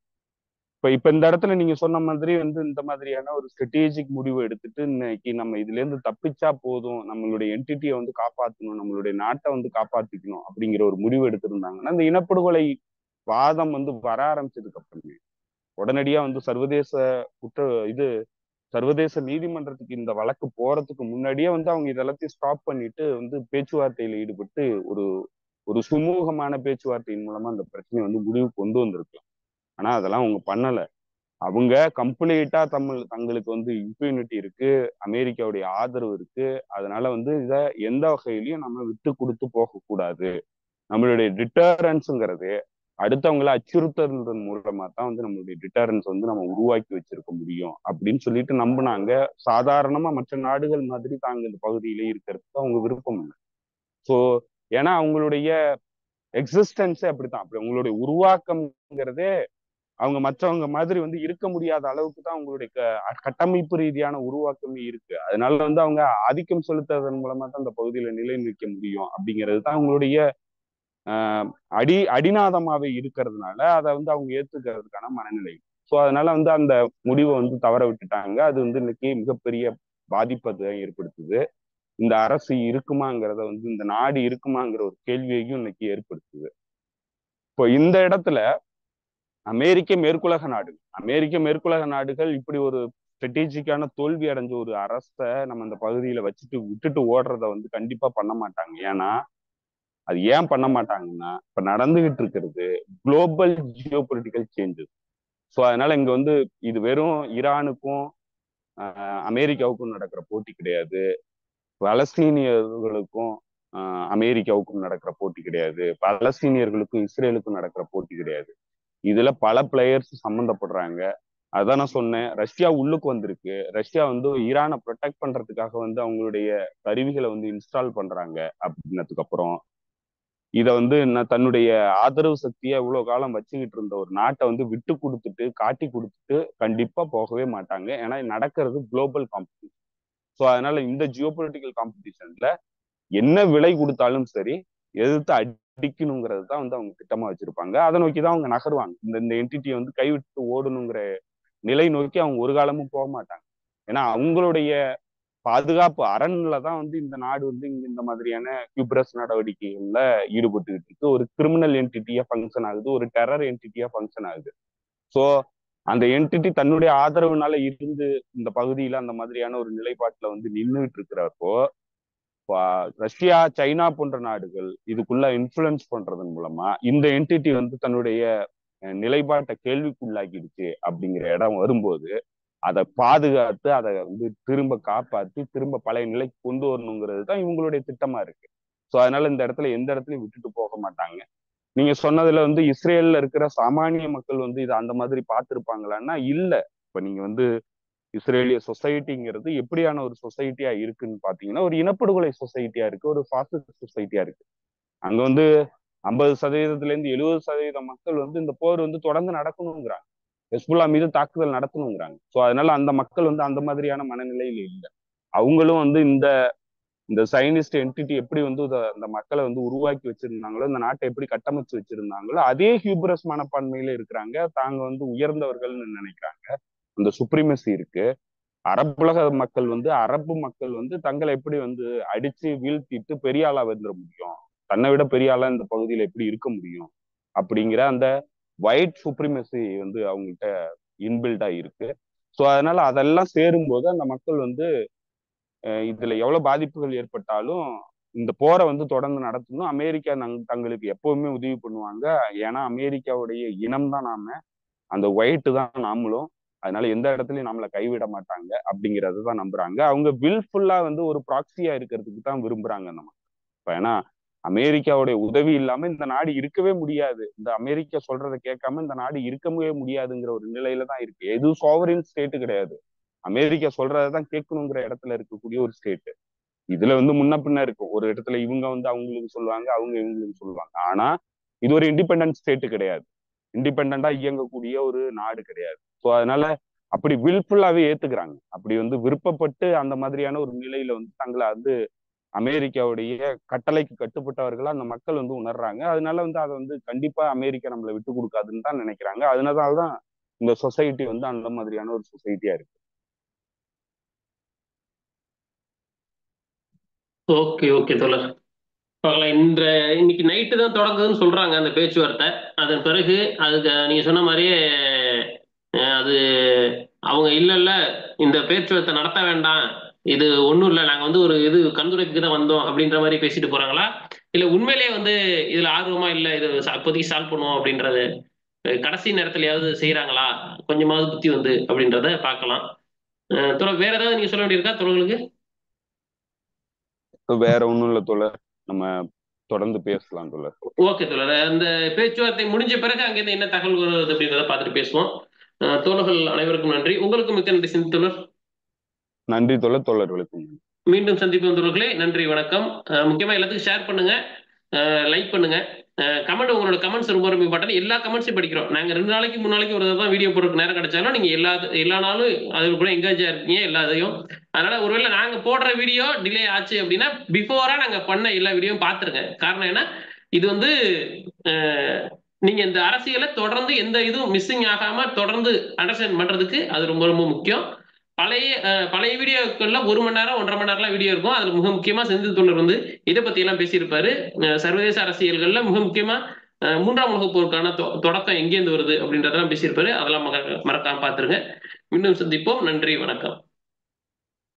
இப்ப இந்த இடத்துல நீங்க சொன்ன மாதிரி வந்து இந்த மாதிரியான ஒரு ஸ்ட்ராட்டஜிக் முடிவு எடுத்துட்டு இன்னைக்கு நம்ம இதுல இருந்து தப்பிச்சா போதும், நம்மளுடைய என்டிட்டியை வந்து காப்பாற்றணும், நம்மளுடைய நாட்டை வந்து காப்பாத்திக்கணும் அப்படிங்கிற ஒரு முடிவு எடுத்திருந்தாங்கன்னா இந்த இனப்படுகொலை வாதம் வந்து வர ஆரம்பிச்சதுக்கு அப்புறமே உடனடியா வந்து சர்வதேச குற்ற இது சர்வதேச நீதிமன்றத்துக்கு இந்த வழக்கு போறதுக்கு முன்னாடியே வந்து அவங்க இதெல்லாத்தையும் ஸ்டாப் பண்ணிட்டு வந்து பேச்சுவார்த்தையில ஈடுபட்டு ஒரு ஒரு சுமூகமான பேச்சுவார்த்தையின் மூலமா அந்த பிரச்சனையை வந்து முடிவு கொண்டு வந்திருக்கலாம். ஆனா அதெல்லாம் அவங்க பண்ணல. அவங்க கம்ப்ளீட்டா தங்களுக்கு வந்து இம்யூனிட்டி இருக்கு, அமெரிக்காவுடைய ஆதரவு இருக்கு. அதனால வந்து இதை எந்த வகையிலையும் நம்ம விட்டு கொடுத்து போகக்கூடாது. நம்மளுடைய டிட்டரன்ஸுங்கிறது அடுத்தவங்களை அச்சுறுத்துறதன் மூலமா தான் வந்து நம்மளுடைய டிட்டரன்ஸ் வந்து நம்ம உருவாக்கி வச்சிருக்க முடியும் அப்படின்னு சொல்லிட்டு நம்பினாங்க. சாதாரணமா மற்ற நாடுகள் மாதிரி தாங்க இந்த பகுதியிலே இருக்கிறதுக்கு அவங்க விருப்பம் இல்லை. ஸோ ஏன்னா அவங்களுடைய எக்ஸிஸ்டன்ஸே அப்படித்தான். அப்படி அவங்களுடைய உருவாக்கம்ங்கிறதே அவங்க மற்றவங்க மாதிரி வந்து இருக்க முடியாத அளவுக்கு தான் அவங்களுடைய கட்டமைப்பு ரீதியான உருவாக்கமே இருக்கு. அதனால வந்து அவங்க ஆதிக்கம் செலுத்துறதன் மூலமா தான் அந்த பகுதியில நிலை நிற்க முடியும் அப்படிங்கிறது தான் அவங்களுடைய அடிநாதமாவே இருக்கிறதுனால அதை வந்து அவங்க ஏத்துக்கிறதுக்கான மனநிலை. ஸோ அதனால வந்து அந்த முடிவை வந்து தவற விட்டுட்டாங்க. அது வந்து இன்னைக்கு மிகப்பெரிய பாதிப்பை ஏற்படுத்துது. இந்த அரசு இருக்குமாங்கிறத வந்து இந்த நாடு இருக்குமாங்கிற ஒரு கேள்வியையும் இன்னைக்கு ஏற்படுத்துது. இப்போ இந்த இடத்துல அமெரிக்க மேற்குலக நாடுகள் இப்படி ஒரு ஸ்ட்ராட்டஜிக்கான தோல்வி அடைஞ்ச ஒரு அரசை நம்ம இந்த பகுதியில விட்டுட்டு ஓடுறத வந்து கண்டிப்பா பண்ண மாட்டாங்க. ஏன்னா அது ஏன் பண்ண மாட்டாங்கன்னா இப்ப நடந்துகிட்டு இருக்கிறது global geo political changes. So அதனால இங்க வந்து இது வெறும் ஈரானுக்கும் அமெரிக்காவுக்கும் நடக்கிற போட்டி கிடையாது, பலஸ்தீனியர்களுக்கும் அமெரிக்காவுக்கும் நடக்கிற போட்டி கிடையாது, பலஸ்தீனியர்களுக்கும் இஸ்ரேலுக்கும் நடக்கிற போட்டி கிடையாது. இதுல பல பிளேயர்ஸ் சம்மந்தப்படுறாங்க. அதான் நான் சொன்னேன், ரஷ்யா உள்ளுக்கு வந்திருக்கு. ரஷ்யா வந்து ஈரானை ப்ரொடெக்ட் பண்றதுக்காக வந்து அவங்களுடைய கருவிகளை வந்து இன்ஸ்டால் பண்றாங்க. அப்படின்னதுக்கு அப்புறம் இதை வந்து தன்னுடைய ஆதரவு சக்தியை இவ்வளவு காலம் வச்சுக்கிட்டு இருந்த ஒரு நாட்டை வந்து விட்டு கொடுத்துட்டு காட்டி கொடுத்துட்டு கண்டிப்பா போகவே மாட்டாங்க. ஏன்னா நடக்கிறது குளோபல் காம்படிஷன். ஸோ அதனால இந்த ஜியோ பொலிட்டிக்கல் காம்படிஷன்ல என்ன விலை கொடுத்தாலும் சரி எதிர்த்து அடிக்கணுங்கிறது தான் வந்து அவங்க திட்டமா வச்சிருப்பாங்க. அதை நோக்கிதான் அவங்க நகருவாங்க. இந்த என்டிட்டியை வந்து கைவிட்டு ஓடணுங்கிற நிலை நோக்கி அவங்க ஒரு காலமும் போக மாட்டாங்க. ஏன்னா அவங்களுடைய பாதுகாப்பு அரண்ல தான் வந்து இந்த நாடு வந்து இந்த மாதிரியான ஹியூப்ரஸ் நடவடிக்கைகள்ல ஈடுபட்டுக்கிட்டு இருக்கு. ஒரு கிரிமினல் என்டிட்டியா ஃபங்க்ஷன் ஆகுது, ஒரு டெரர் என்டிட்டியா ஃபங்க்ஷன் ஆகுது. ஸோ அந்த என்டிட்டி தன்னுடைய ஆதரவுனால இருந்து இந்த பகுதியில அந்த மாதிரியான ஒரு நிலைப்பாட்டுல வந்து நின்றுட்டு இருக்கிறப்போ ரஷ்யா சைனா போன்ற நாடுகள் இதுக்குள்ள இன்ஃபுளுன்ஸ் பண்றதன் மூலமா இந்த என்டிட்டி வந்து தன்னுடைய நிலைப்பாட்டை கேள்விக்குள்ளாக்கிடுச்சு அப்படிங்கிற இடம் வரும்போது அதை பாதுகாத்து அதை வந்து திரும்ப காப்பாற்றி திரும்ப பழைய நிலைக்கு கொண்டு வரணுங்கிறது தான் இவங்களுடைய திட்டமா இருக்கு. ஸோ அதனால இந்த இடத்துல எந்த இடத்துலையும் விட்டுட்டு போக மாட்டாங்க. நீங்க சொன்னதுல வந்து இஸ்ரேல்ல இருக்கிற சாமானிய மக்கள் வந்து இதை அந்த மாதிரி பார்த்துருப்பாங்களான்னா இல்ல. இப்ப நீங்க வந்து இஸ்ரேலிய சொசைட்டிங்கிறது எப்படியான ஒரு சொசைட்டியா இருக்குன்னு பாத்தீங்கன்னா ஒரு இனப்படுகொலை சொசைட்டியா இருக்கு, ஒரு பாசிஸ்ட் சொசைட்டியா இருக்கு. அங்க வந்து 50%லேருந்து 70% மக்கள் வந்து இந்த போர் வந்து தொடர்ந்து நடக்கணுங்கிறாங்க, ஹெஸ்புல்லா மீது தாக்குதல் நடத்தணுங்கிறாங்க. ஸோ அதனால அந்த மக்கள் வந்து அந்த மாதிரியான மனநிலையில இல்லை. அவங்களும் வந்து இந்த இந்த சைனிஸ்ட் என்டிட்டி எப்படி வந்து அந்த மக்களை வந்து உருவாக்கி வச்சிருந்தாங்களோ, இந்த நாட்டை எப்படி கட்டமைச்சு வச்சிருந்தாங்களோ அதே ஹியூபரஸ் மனப்பான்மையில இருக்கிறாங்க. தாங்க வந்து உயர்ந்தவர்கள்னு நினைக்கிறாங்க. அந்த சுப்ரீமசி இருக்கு. அரபு மக்கள் வந்து தங்களை எப்படி வந்து அடிச்சு வீழ்த்திட்டு பெரிய ஆளா வந்துட முடியும், தன்னை விட பெரிய ஆளா இந்த பகுதியில எப்படி இருக்க முடியும் அப்படிங்கிற அந்த ஒயிட் சுப்ரீமசி வந்து அவங்கள்ட்ட இன்பில்டா இருக்கு. ஸோ அதனால அதெல்லாம் சேரும்போது அந்த மக்கள் வந்து இதுல எவ்வளவு பாதிப்புகள் ஏற்பட்டாலும் இந்த போரை வந்து தொடர்ந்து நடத்தணும். அமெரிக்கா தங்களுக்கு எப்பவுமே உதவி பண்ணுவாங்க. ஏன்னா அமெரிக்காவுடைய இனம் தான் நாம, அந்த ஒயிட் தான் நாமளும். அதனால எந்த இடத்துலயும் நம்மளை கைவிட மாட்டாங்க அப்படிங்கறது தான் நம்புறாங்க. அவங்க வில்ஃபுல்லா வந்து ஒரு ப்ராக்சியா இருக்கிறதுக்கு தான் விரும்புறாங்க நம்ம. ஏன்னா அமெரிக்காவுடைய உதவி இல்லாம இந்த நாடு இருக்கவே முடியாது. இந்த அமெரிக்கா சொல்றதை கேட்காம இந்த நாடு இருக்கவே முடியாதுங்கிற ஒரு நிலையில தான் இருக்கு. எதுவும் சோவரின் ஸ்டேட் கிடையாது. அமெரிக்கா சொல்றதான் கேட்கணுங்கிற இடத்துல இருக்கக்கூடிய ஒரு ஸ்டேட். இதுல வந்து முன்ன பின்ன இருக்கும். ஒரு இடத்துல இவங்க வந்து அவங்களுக்கு சொல்லுவாங்க, அவங்க இவங்களுக்கு சொல்லுவாங்க. ஆனா இது ஒரு இண்டிபெண்டன்ட் ஸ்டேட் கிடையாது. இண்டிபெண்டா இயங்கக்கூடிய ஒரு நாடு கிடையாது. ஸோ அதனால அப்படி வில்ஃபுல்லாவே ஏத்துக்கிறாங்க. அப்படி வந்து விருப்பப்பட்டு அந்த மாதிரியான ஒரு நிலையில வந்து தங்களை வந்து அமெரிக்காவுடைய கட்டளைக்கு கட்டுப்பட்டவர்களா அந்த மக்கள் வந்து உணர்றாங்க. அதனால வந்து அதை வந்து கண்டிப்பா அமெரிக்கா நம்மளை விட்டு கொடுக்காதுன்னு தான் நினைக்கிறாங்க. அதனாலதான் இந்த சொசைட்டி வந்து அந்த மாதிரியான ஒரு சொசைட்டியா இருக்கு. ஓகே ஓகே தோழர். பார்க்கலாம். இன்னைக்கு நைட்டு தான் தொடங்குதுன்னு சொல்றாங்க அந்த பேச்சுவார்த்தை. அதன் பிறகு அதுக்கு நீங்க சொன்ன மாதிரியே அது அவங்க இல்ல இந்த பேச்சுவார்த்தை நடத்த வேண்டாம், இது ஒண்ணும் இல்லை, நாங்க வந்து ஒரு இது கண்துடைப்புக்கு தான் வந்தோம் அப்படின்ற மாதிரி பேசிட்டு போறாங்களா, இல்ல உண்மையிலேயே வந்து இதுல ஆர்வமா இல்ல இது இப்போதைக்கு சால்வ் பண்ணுவோம் அப்படின்றது கடைசி நேரத்திலயாவது செய்யறாங்களா, கொஞ்சமாவது புத்தி வந்து அப்படின்றத பார்க்கலாம். வேற ஏதாவது நீங்க சொல்ல வேண்டியிருக்கா தோழர்களுக்கு? வேற ஒண்ணும் இல்ல தோழர், நம்ம தொடர்ந்து பேசலாம் தோழர். ஓகே தோழர். அந்த பேச்சுவார்த்தை முடிஞ்ச பிறகு அங்கிருந்து என்ன தகவல் வருது அப்படின்றத பார்த்துட்டு பேசுவோம். தோழர்கள் அனைவருக்கும் நன்றி. உங்களுக்கும் மிக்க நன்றி சிந்து தோழர். நன்றி தோழர். தோழர்களுக்கும் மீண்டும் சந்திப்போம் தோழர்களே. நன்றி, வணக்கம். முக்கியமா எல்லாத்துக்கும் ஷேர் பண்ணுங்க, லைக் பண்ணுங்க, கமெண்ட். உங்களோட கமெண்ட்ஸ் ரொம்ப ரொம்ப இம்பார்ட்டன்ட். எல்லா கமெண்ட்ஸையும் படிக்கிறோம். நாங்க 2 நாளைக்கு 3 நாளைக்கு ஒரு தான் வீடியோ போடுறதுக்கு நேரம் கிடைச்சாலும் நீங்க எல்லா நாளும் அது கூட எங்கேஜா இருக்கீங்க எல்லாத்தையும். அதனால ஒருவேளை நாங்க போடுற வீடியோ டிலே ஆச்சு அப்படின்னா பிஃபோரா நாங்க பண்ண எல்லா வீடியோ பார்த்துருங்க. காரணம் என்ன, இது வந்து நீங்க இந்த அரசியலை தொடர்ந்து எந்த இதுவும் மிஸ்ஸிங் ஆகாம தொடர்ந்து அண்டர்ஸ்டாண்ட் பண்றதுக்கு அது ரொம்ப ரொம்ப முக்கியம். பழைய வீடியோக்கள்ல 1 மணி நேரம் 1.5 மணி நேரம்லாம் வீடியோ இருக்கும். அதுல மிக முக்கியமா செந்தில் தோழர் வந்து இதை பத்தி எல்லாம் பேசியிருப்பாரு. சர்வதேச அரசியல்கள்ல மிக முக்கியமா 3ஆம் உலகப் போருக்கான தொடக்கம் எங்கேருந்து வருது அப்படின்றதெல்லாம் பேசியிருப்பாரு. அதெல்லாம் மறக்காம பாத்துருங்க. மீண்டும் சந்திப்போம். நன்றி, வணக்கம்.